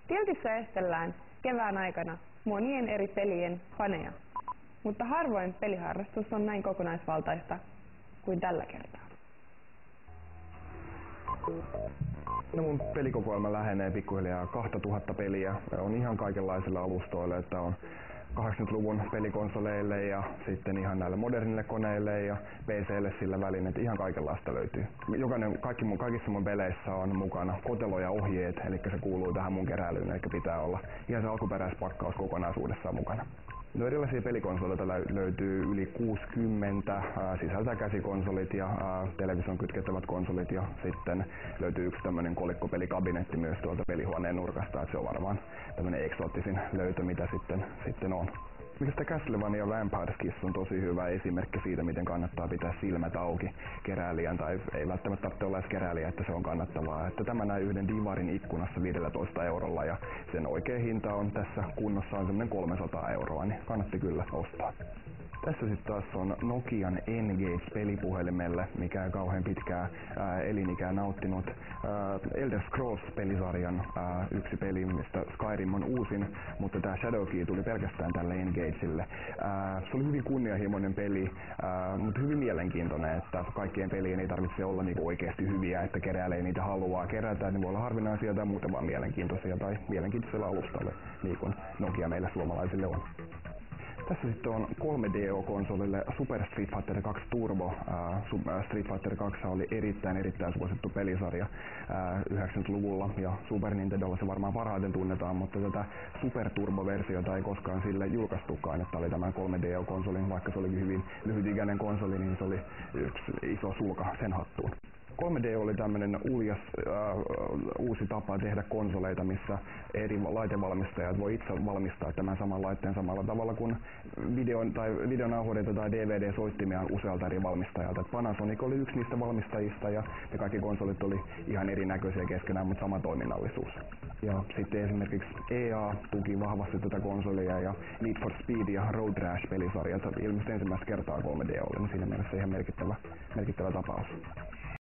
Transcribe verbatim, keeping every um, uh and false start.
Tiltissä estellään kevään aikana monien eri pelien faneja, mutta harvoin peliharrastus on näin kokonaisvaltaista kuin tällä kertaa. No mun pelikokoelma lähenee pikkuhiljaa kaksituhatta peliä. On ihan kaikenlaisilla alustoilla, että on kahdeksankymmentäluvun pelikonsoleille ja sitten ihan näille modernille koneille ja P C:lle sillä välin, että ihan kaikenlaista löytyy. Jokainen, kaikki mun, kaikissa mun peleissä on mukana kotelo ja ohjeet, eli se kuuluu tähän mun keräilyyn, eli pitää olla ihan se alkuperäispakkaus kokonaisuudessaan mukana. No erilaisia pelikonsoleita löytyy yli kuusikymmentä, ää, sisältää käsikonsolit ja ää, television kytkettävät konsolit ja sitten löytyy yksi tämmönen kolikkopelikabinetti myös tuolta pelihuoneen nurkasta, että se on varmaan tämmönen eksoottisin löytö, mitä sitten, sitten on. Mikä Castlevania Vampire Kiss on tosi hyvä esimerkki siitä, miten kannattaa pitää silmät auki keräilijän, tai ei välttämättä tarvitse olla edes keräilijä, että se on kannattavaa. Että tämä näin yhden divarin ikkunassa viisitoista eurolla ja sen oikea hinta on tässä kunnossa on semmoinen kolmesataa euroa, niin kannatti kyllä ostaa. Tässä sitten taas on Nokian N-Gage-pelipuhelimelle, mikä ei kauhean pitkää ää, elinikää nauttinut. Ää, Elder Scrolls-pelisarjan ää, yksi peli, mistä Skyrim on uusin, mutta tämä Shadowkey tuli pelkästään tälle N-Gagelle. Ää, se oli hyvin kunnianhimoinen peli, ää, mutta hyvin mielenkiintoinen, että kaikkien pelien ei tarvitse olla niinku oikeasti hyviä, että keräilee niitä haluaa kerätä. Ne voi olla harvinaisia tai muuten vaan mielenkiintoisia tai mielenkiintoisella alustalla, niin kuin Nokia meille suomalaisille on. Tässä sitten on kolme D O-konsolille Super Street Fighter kaksi Turbo. Uh, Street Fighter kaksi oli erittäin erittäin suosittu pelisarja uh, yhdeksänkymmentäluvulla ja Super Nintendolla se varmaan parhaiten tunnetaan, mutta tätä Super Turbo-versiota ei koskaan sille julkaistukaan, että oli tämän kolme D O-konsolin, vaikka se olikin hyvin lyhytikäinen konsoli, niin se oli yksi iso sulka sen hattuun. kolme D oli tämmöinen uljas äh, uusi tapa tehdä konsoleita, missä eri laitevalmistajat voi itse valmistaa tämän saman laitteen samalla tavalla kuin videon, tai videonauhoreita tai D V D-soittimia usealta eri valmistajalta. Et Panasonic oli yksi niistä valmistajista ja ne kaikki konsolit oli ihan erinäköisiä keskenään, mutta sama toiminnallisuus. Ja sitten esimerkiksi E A tuki vahvasti tätä konsolia ja Need for Speed ja Road Rash-pelisarjat ilmestyi ensimmäistä kertaa kolme D Olle, niin siinä mielessä ihan merkittävä, merkittävä tapaus.